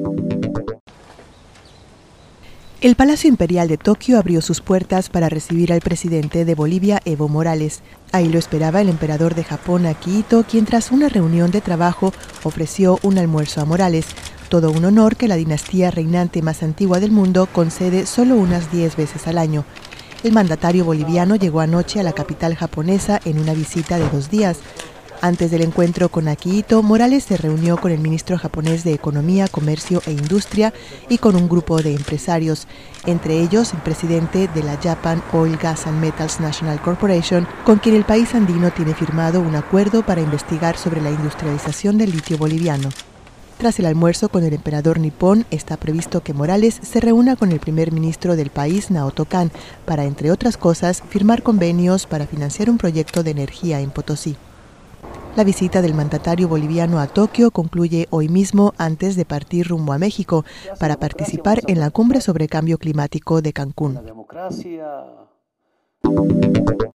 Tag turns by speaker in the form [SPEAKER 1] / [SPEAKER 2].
[SPEAKER 1] El Palacio Imperial de Tokio abrió sus puertas para recibir al presidente de Bolivia, Evo Morales. Ahí lo esperaba el emperador de Japón, Akihito, quien tras una reunión de trabajo ofreció un almuerzo a Morales. Todo un honor que la dinastía reinante más antigua del mundo concede solo unas 10 veces al año. El mandatario boliviano llegó anoche a la capital japonesa en una visita de 2 días. Antes del encuentro con Akihito, Morales se reunió con el ministro japonés de Economía, Comercio e Industria y con un grupo de empresarios, entre ellos el presidente de la Japan Oil, Gas and Metals National Corporation, con quien el país andino tiene firmado un acuerdo para investigar sobre la industrialización del litio boliviano. Tras el almuerzo con el emperador nipón, está previsto que Morales se reúna con el primer ministro del país, Naoto Kan, para, entre otras cosas, firmar convenios para financiar un proyecto de energía en Potosí. La visita del mandatario boliviano a Tokio concluye hoy mismo antes de partir rumbo a México para participar en la Cumbre sobre Cambio Climático de Cancún.